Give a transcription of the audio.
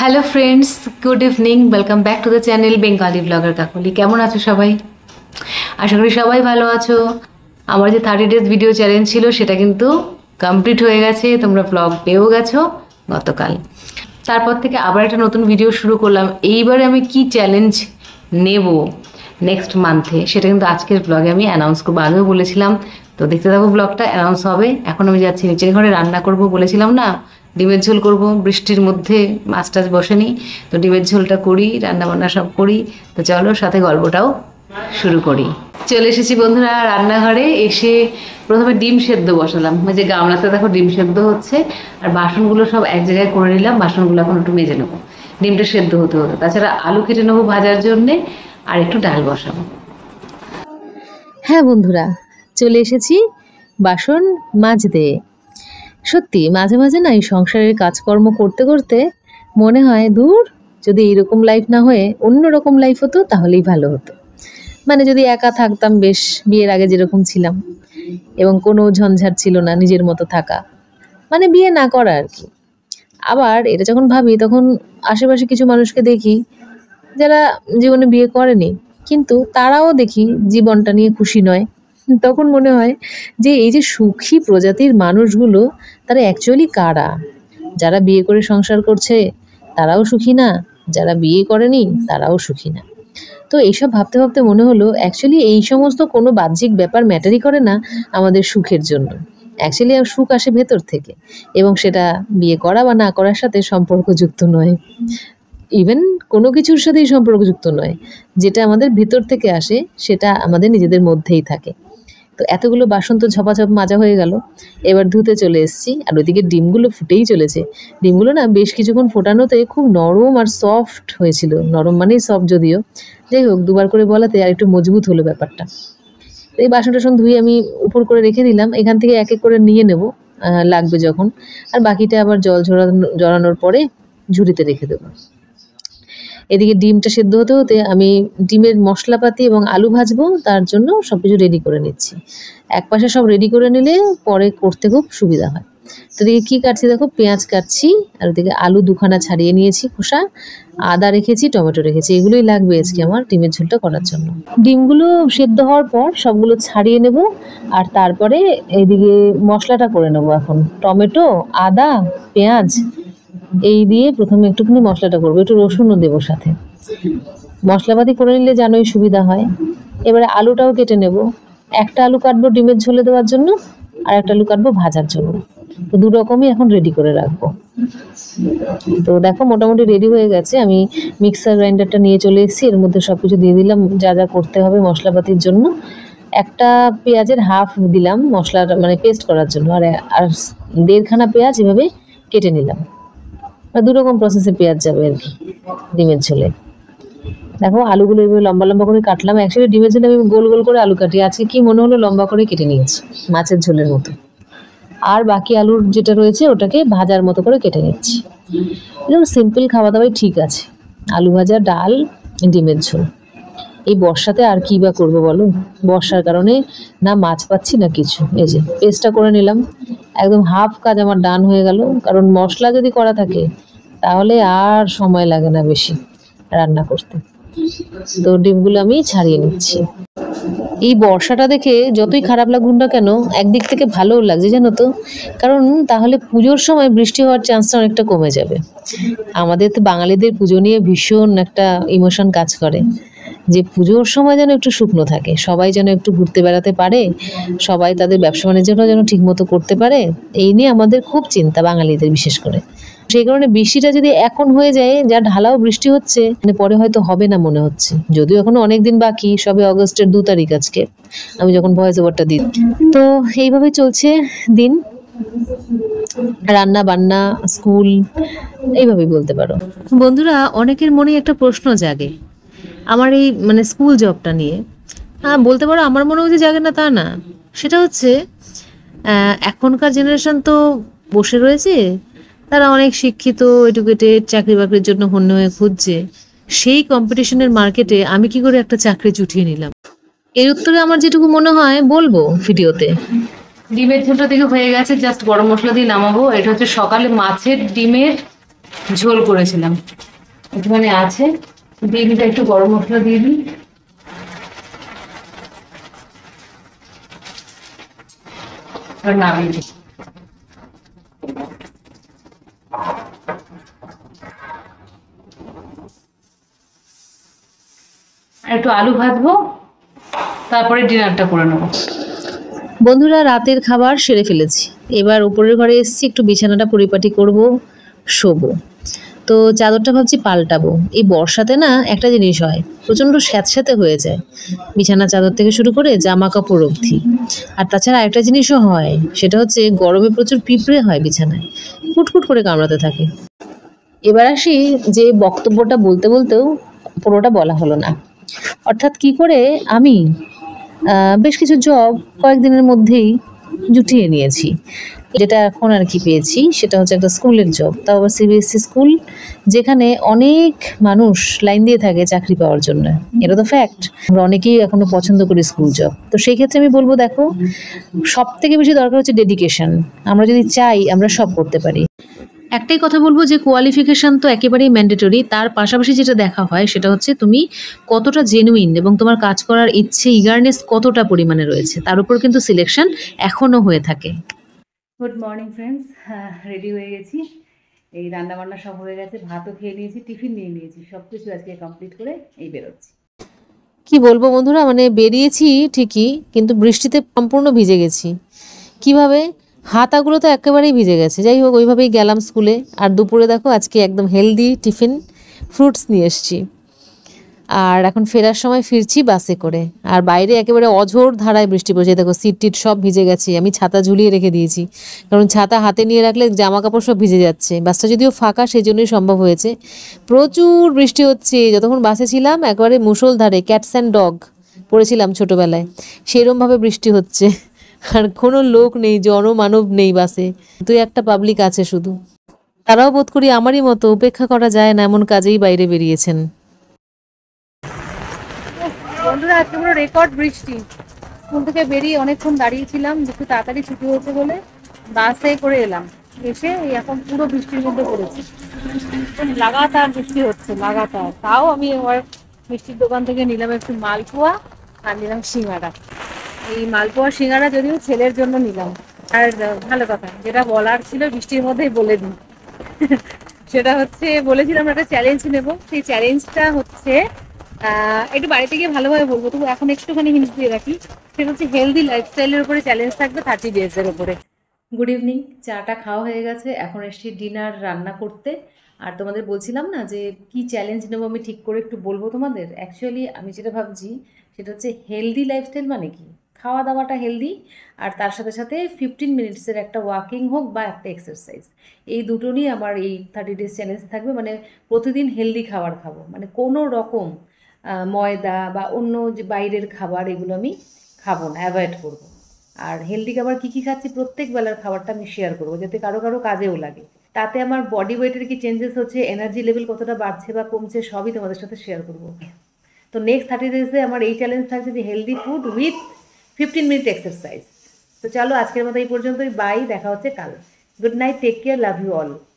Hello friends, good evening. Welcome back to the channel Bengali blogger Kakali. কেমন আছো সবাই? আশা করি সবাই ভালো আছো। আমার যে 30 ডেজ ভিডিও চ্যালেঞ্জ ছিল সেটা কিন্তু কমপ্লিট হয়ে গেছে। তোমরা ব্লগ পেয়েও গেছো গতকাল। তারপর থেকে আবার একটা নতুন ভিডিও শুরু করলাম। এইবারে আমি কি চ্যালেঞ্জ নেব নেক্সট মান্থে সেটা কিন্তু আজকের ব্লগে আমি অ্যানাউন্স করবো। আগেও বলেছিলাম, তো দেখতে থাকো, ব্লগটা অ্যানাউন্স হবে। এখন আমি যাচ্ছি নিচের ঘরে, রান্না করব বলেছিলাম না, ডিমের ঝোল করব। বৃষ্টির মধ্যে মাছ টাছ বসেনি, তো ডিমের ঝোলটা করি, রান্নাবান্না সব করি। তো চলো সাথে গল্পটাও শুরু করি। চলে এসেছি বন্ধুরা রান্নাঘরে। এসে প্রথমে ডিম সেদ্ধ বসালাম। ওই যে গামলাতে দেখো ডিম সেদ্ধ হচ্ছে, আর বাসনগুলো সব এক জায়গায় করে নিলাম। বাসনগুলো এখন একটু মেজে নেবো, ডিমটা সেদ্ধ হতে হতো। তাছাড়া আলু কেটে নেবো ভাজার জন্যে, আর একটু ডাল বসাবো। হ্যাঁ বন্ধুরা, চলে এসেছি বাসন মাজতে। সত্যি মাঝে মাঝে না এই সংসারের কাজকর্ম করতে করতে মনে হয়, দূর, যদি এইরকম লাইফ না হয়ে অন্য রকম লাইফ হতো তাহলেই ভালো হতো। মানে যদি একা থাকতাম বেশ, বিয়ের আগে যেরকম ছিলাম, এবং কোনো ঝঞ্ঝাট ছিল না, নিজের মতো থাকা, মানে বিয়ে না করা আর কি। আবার এটা যখন ভাবি তখন আশেপাশে কিছু মানুষকে দেখি যারা জীবনে বিয়ে করেনি, কিন্তু তারাও দেখি জীবনটা নিয়ে খুশি নয়। তখন মনে হয় যে এই যে সুখী প্রজাতির মানুষগুলো, তারা অ্যাকচুয়ালি কারা? যারা বিয়ে করে সংসার করছে তারাও সুখী না, যারা বিয়ে করেনি তারাও সুখী না। তো এইসব ভাবতে ভাবতে মনে হলো অ্যাকচুয়ালি এই সমস্ত কোনো বাহ্যিক ব্যাপার ম্যাটারই করে না আমাদের সুখের জন্য। অ্যাকচুয়ালি সুখ আসে ভেতর থেকে, এবং সেটা বিয়ে করা বা না করার সাথে সম্পর্কযুক্ত নয়, ইভেন কোনো কিছুর সাথেই সম্পর্কযুক্ত নয়। যেটা আমাদের ভিতর থেকে আসে সেটা আমাদের নিজেদের মধ্যেই থাকে। তো এতগুলো বাসন তো ঝপাঝপ মাজা হয়ে গেল, এবার ধুতে চলে এসেছি। আর ওইদিকে ডিমগুলো ফুটেই চলেছে। ডিমগুলো না বেশ কিছুক্ষণ ফোটানোতে খুব নরম আর সফট হয়েছিল। নরম মানেই সফট, যদিও যাই হোক, দুবার করে বলাতে আর একটু মজবুত হলো ব্যাপারটা। তো এই বাসন টাসন ধুয়ে আমি উপর করে রেখে দিলাম। এখান থেকে এক এক করে নিয়ে নেব লাগবে যখন, আর বাকিটা আবার জল ঝরানোর পরে ঝুড়িতে রেখে দেবো। এদিকে ডিমটা সেদ্ধ হতে হতে আমি ডিমের মশলাপাতি এবং আলু ভাজবো, তার জন্য সব কিছু রেডি করে নিচ্ছি। এক পাশে সব রেডি করে নিলে পরে করতে খুব সুবিধা হয়। তো এদিকে কী কাটছি দেখো, পেঁয়াজ কাটছি, আর ওদিকে আলু দুখানা ছাড়িয়ে নিয়েছি খোসা, আদা রেখেছি, টমেটো রেখেছি। এগুলোই লাগবে আজকে আমার ডিমের ঝোলটা করার জন্য। ডিমগুলো সেদ্ধ হওয়ার পর সবগুলো ছাড়িয়ে নেব, আর তারপরে এইদিকে মশলাটা করে নেব। এখন টমেটো, আদা, পেঁয়াজ এই দিয়ে প্রথমে একটুখানি মশলাটা করবো, একটু রসুনও দেবো সাথে। মশলাপাতি করে নিলে জানোই সুবিধা হয়। এবারে আলুটাও কেটে নেব। একটা আলু কাটবো ডিমের ঝোলে দেওয়ার জন্য, আর একটা আলু কাটবো ভাজার জন্য। তো দু রকমই এখন রেডি করে রাখবো। তো দেখো মোটামুটি রেডি হয়ে গেছে। আমি মিক্সার গ্রাইন্ডারটা নিয়ে চলে এসেছি, এর মধ্যে সব কিছু দিয়ে দিলাম যা যা করতে হবে মশলাপাতির জন্য। একটা পেঁয়াজের হাফ দিলাম মশলাটা মানে পেস্ট করার জন্য, আর 1.5খানা পেঁয়াজ এভাবে কেটে নিলাম। দু রকম প্রসেসে পেঁয়াজ যাবে আর কি ডিমের ঝোলে। দেখো আলুগুলো এভাবে লম্বা লম্বা করে কাটলাম। অ্যাকচুয়ালি ডিমের ঝোলে আমি গোল গোল করে আলু কাটি, আজকে কি মনে হলো লম্বা করে কেটে নিয়েছি, মাছের ঝোলের মতো। আর বাকি আলুর যেটা রয়েছে ওটাকে ভাজার মতো করে কেটে নিচ্ছি। এরকম সিম্পল খাওয়া দাওয়াই ঠিক আছে, আলু ভাজা, ডাল, ডিমের ঝোল। এই বর্ষাতে আর কি বা করবো বলো? বর্ষার কারণে না মাছ পাচ্ছি না কিছু। এই যে পেস্টটা করে নিলাম, একদম হাফ কাজ আমার ডান হয়ে গেল। কারণ মশলা যদি করা থাকে তাহলে আর সময় লাগে না বেশি রান্না করতে। তো ডিমগুলো আমি ছাড়িয়ে নিচ্ছি। এই বর্ষাটা দেখে যতই খারাপ লাগুন না কেন, একদিক থেকে ভালোও লাগছে জানো তো। কারণ তাহলে পুজোর সময় বৃষ্টি হওয়ার চান্সটা অনেকটা কমে যাবে। আমাদের তো বাঙালিদের পুজো নিয়ে ভীষণ একটা ইমোশন কাজ করে, যে পুজোর সময় যেন একটু শুকনো থাকে, সবাই যেন একটু ঘুরতে বেড়াতে পারে, সবাই তাদের ব্যবসা বাণিজ্যটা যেন ঠিকমতো করতে পারে। এই নিয়ে আমাদের খুব চিন্তা বাঙালিদের বিশেষ করে। সেই কারণে বৃষ্টিটা যদি এখন হয়ে যায়, যা ঢালাও বৃষ্টি হচ্ছে, মানে পরে হয়তো হবে না মনে হচ্ছে। যদিও এখনো অনেক দিন বাকি, সবে অগস্টের 2 তারিখ আজকে আমি যখন ভয়েস ওভারটা দিই। তো এইভাবে চলছে দিন, রান্না বান্না, স্কুল, এইভাবেই বলতে পারো। বন্ধুরা, অনেকের মনে একটা প্রশ্ন জাগে আমার এই মানে স্কুল জবটা নিয়ে। বলতে পারো আমার মনে হচ্ছে জাগে না তা না। সেটা হচ্ছে এখনকার জেনারেশন তো বসে রয়েছে, তারা অনেক শিক্ষিত, এডুকেটেড, চাকরি বাকরির জন্য হন্য হয়ে খুঁজছে। সেই কম্পিটিশনের মার্কেটে আমি কি করে একটা চাকরি জুটিয়ে নিলাম? এর উত্তরে আমার যেটুকু মনে হয় বলবো ভিডিওতে। ডিমের ঝোলটা থেকে হয়ে গেছে, জাস্ট গরম মশলা দিয়ে নামাবো। এটা হচ্ছে সকালে মাছের ডিমের ঝোল করেছিলাম, একটুখানি আছে, দিয়ে দিতে একটু গরম মশলা দিয়ে দিই। আর নামিয়ে দিই। একটু আলু ভাজবো, তারপরে ডিনারটা করে নেবো। বন্ধুরা, রাতের খাবার সেরে ফেলেছি, এবার উপরের ঘরে এসেছি, একটু বিছানাটা পরিপাটি করব, শোবো। তো চাদরটা ভাবছি পাল্টাবো। এই বর্ষাতে না একটা জিনিস হয়, প্রচণ্ড স্যাঁতস্যাঁতে হয়ে যায় বিছানা চাদর থেকে শুরু করে জামা কাপড় অবধি। আর তাছাড়া আরেকটা জিনিসও হয়, সেটা হচ্ছে গরমে প্রচুর পিঁপড়ে হয় বিছানায়, কুটকুট করে কামড়াতে থাকে। এবার আসি যে বক্তব্যটা বলতে বলতেও পুরোটা বলা হলো না। অর্থাৎ কি করে আমি বেশ কিছু জব কয়েকদিনের মধ্যেই জুটিয়ে নিয়েছি। যেটা এখন আর কি পেয়েছি সেটা হচ্ছে একটা স্কুলের জব, তাও আবার সিবিএসসি স্কুল, যেখানে অনেক মানুষ লাইন দিয়ে থাকে চাকরি পাওয়ার জন্য। এটা তো ফ্যাক্ট, আমরা অনেকেই এখনো পছন্দ করি স্কুল জব। তো সেই ক্ষেত্রে আমি বলবো, দেখো, সব থেকে বেশি দরকার হচ্ছে ডেডিকেশন। আমরা যদি চাই আমরা সব করতে পারি। একটাই কথা বলবো যে কোয়ালিফিকেশন তো একেবারেই ম্যান্ডেটরি, তার পাশাপাশি যেটা দেখা হয় সেটা হচ্ছে তুমি কতটা জেনুইন এবং তোমার কাজ করার ইচ্ছে, ইগারনেস কতটা পরিমাণে রয়েছে, তার উপর কিন্তু সিলেকশন এখনও হয়ে থাকে। গুড মর্নিং ফ্রেন্ডস, রেডি হয়ে গেছি, এই রান্নাবান্না সব হয়ে গেছে, ভাতও খেয়ে নিয়েছি, টিফিন নিয়ে নিয়েছি, সব কিছু আজকে কমপ্লিট করে এই বেরোচ্ছি। কি বলবো বন্ধুরা, মানে বেরিয়েছি ঠিকই, কিন্তু বৃষ্টিতে সম্পূর্ণ ভিজে গেছি। কিভাবে? হাতাগুলো তো একেবারেই ভিজে গেছে। যাই হোক, ওইভাবেই গেলাম স্কুলে। আর দুপুরে দেখো আজকে একদম হেলদি টিফিন, ফ্রুটস নিয়ে এসছি। আর এখন ফেরার সময় ফিরছি বাসে করে, আর বাইরে একেবারে অঝোর ধারায় বৃষ্টি পড়ছে। দেখো সিট টিট সব ভিজে গেছে, আমি ছাতা ঝুলিয়ে রেখে দিয়েছি, কারণ ছাতা হাতে নিয়ে রাখলে জামা কাপড় সব ভিজে যাচ্ছে। বাসটা যদিও ফাঁকা, সেই জন্যই সম্ভব হয়েছে। প্রচুর বৃষ্টি হচ্ছে, যতক্ষণ বাসে ছিলাম একেবারে মুষলধারে, ক্যাটস অ্যান্ড ডগ পড়েছিলাম ছোটোবেলায়, সেরমভাবে বৃষ্টি হচ্ছে। আর কোনো লোক নেই, জনমানব নেই বাসে, দুই একটা পাবলিক আছে শুধু। তারাও বোধ করি আমারই মতো, উপেক্ষা করা যায় না এমন কাজেই বাইরে বেরিয়েছেন। বন্ধুরা, আজকে পুরো রেকর্ড বৃষ্টি। স্কুল থেকে বেরিয়ে অনেকক্ষণ দাঁড়িয়েছিলাম, একটু তাড়াতাড়ি ছুটি হয়েছে বলে বাসে করে এলাম, এসে এখন পুরো বৃষ্টির মধ্যে পড়েছি। লাগাতার বৃষ্টি হচ্ছে, লাগাতার। তাও আমি আমার মিষ্টির দোকান থেকে নিলাম একটু মালপোয়া আর নিলাম সিঙ্গারা। এই মালপোয়া সিঙ্গারা যদিও ছেলের জন্য নিলাম। আর ভালো কথা, যেটা বলার ছিল বৃষ্টির মধ্যেই বলে দিই। সেটা হচ্ছে, বলেছিলাম একটা চ্যালেঞ্জ নেব, সেই চ্যালেঞ্জটা হচ্ছে একটু বাড়িতে গিয়ে ভালোভাবে বলবো, তবু এখন একটুখানি হিন্টস দিয়ে রাখি। সেটা হচ্ছে হেলদি লাইফস্টাইলের উপরে চ্যালেঞ্জ থাকবে 30 ডেজের উপরে। গুড ইভিনিং, চাটা খাওয়া হয়ে গেছে, এখন এসছি ডিনার রান্না করতে। আর তোমাদের বলছিলাম না যে কি চ্যালেঞ্জ নেবো আমি ঠিক করে একটু বলবো তোমাদের। অ্যাকচুয়ালি আমি যেটা ভাবছি সেটা হচ্ছে হেলদি লাইফস্টাইল মানে কি, খাওয়া দাওয়াটা হেলদি, আর তার সাথে সাথে 15 মিনিটসের একটা ওয়াকিং হোক বা একটা এক্সারসাইজ, এই দুটো নিয়ে আমার এই 30 ডেজ চ্যালেঞ্জ থাকবে। মানে প্রতিদিন হেলদি খাবার খাবো, মানে কোনো রকম ময়দা বা অন্য যে বাইরের খাবার এগুলো আমি খাবো না, অ্যাভয়েড করবো। আর হেলদি খাবার কী কী খাচ্ছি প্রত্যেক বেলার খাবারটা আমি শেয়ার করবো, যাতে কারো কারো কাজেও লাগে। তাতে আমার বডি ওয়েটের কি চেঞ্জেস হচ্ছে, এনার্জি লেভেল কতটা বাড়ছে বা কমছে, সবই তোমাদের সাথে শেয়ার করবো। তো নেক্সট 30 ডেজে আমার এই চ্যালেঞ্জ থাকছে যে healthy food with 15 minute exercise. তো চলো আজকের মতো এই পর্যন্তই, বাই, দেখা হচ্ছে কাল। Good night, take care, love you all.